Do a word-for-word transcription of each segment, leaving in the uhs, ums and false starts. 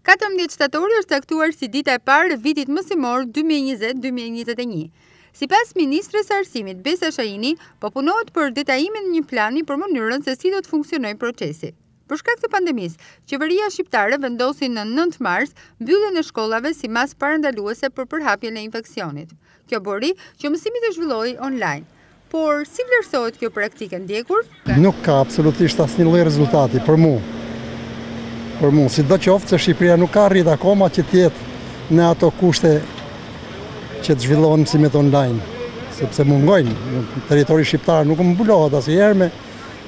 katërmbëdhjetë shtatori është caktuar si dita e parë e vitit mësimor dy mijë e njëzet dy mijë e njëzet e një. Sipas ministres së arsimit Besa Shahini, po punohet për detajimin e një plani për mënyrën se si do të funksionojë procesi. Për shkak të pandemisë, qeveria shqiptare vendosi në nëntë mars mbylljen e shkollave si masë parandaluese për përhapjen e infeksionit. Kjo bëri që mësimi të zhvillojë online. Por si vlerësohet kjo praktikë ndjekur? Nuk ka absolutisht asnjë lloj rezultati për mua. Për mua, sidoqoftë se Shqipëria nuk ka arrit akoma që të jetë në ato kushte që të zhvillohen mësimet online, sepse mungojnë. Territori shqiptar nuk mbulohet asnjëherë me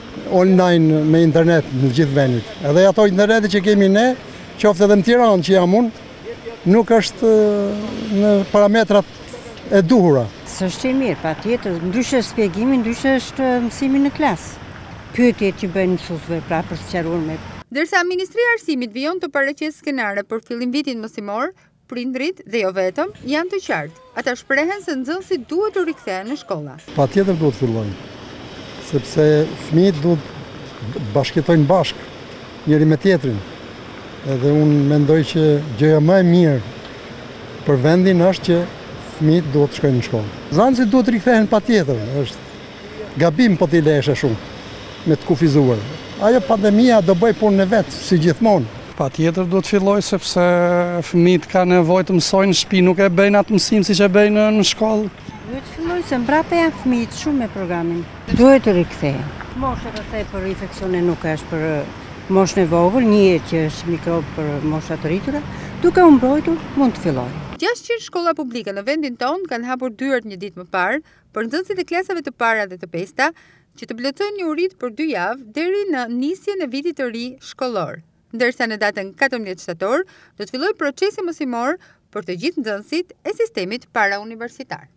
online me internet në gjithë vendit. Edhe ato interneti që kemi ne, qoftë edhe në Tiranë që jam unë, nuk është në parametrat e duhura. S'është e mirë, patjetër, ndryshe shpjegimi, ndryshe është mësimi në klasë. Pyetjet që bëjnë mësuesve pra për sqaruar me. Ndërsa Ministria e Arsimit vijon të paraqesë skenare për fillim vitit mësimor, prindrit dhe jo vetëm janë të qartë. Ata shprehen se nxënësit duhet të rikthehen në shkolla. Patjetër duhet të fillojnë, sepse fëmijët duhet të bashkëjetojnë bashkë njëri me tjetrin. Edhe unë mendoj që gjëja më e mirë për vendin është që fëmijët duhet të shkojnë në shkollë. Nxënësit duhet të rikthehen patjetër, është gabim po t'i lëshë shumë me të kufizuar. Ajo pandemia do bëj punën e vet, si gjithmonë. Patjetër duhet filloj sepse fëmijët kanë nevojë të mësojnë në shtëpi, nuk e bëjnë atë mësim siç e bëjnë në shkollë. Duhet filloj se mbrapa janë fëmijët shumë me programin. Duhet të rikthehen. Mosha pastaj për infeksione nuk është për moshën e vogël, një që është mikrob për mosha të rritura, duke u mbrojtur mund të fillojë. gjashtëqind shkolla publike në vendin tonë kanë hapur dyert një ditë më parë për nxënësit e klasave të para dhe të pesta që të plotësojnë një urit për dy javë deri në nisjen e vitit të ri shkollor. Ndërsa në datën katërmbëdhjetë shtator do të fillojë procesi mësimor për të gjithë nxënësit e sistemit parauniversitar.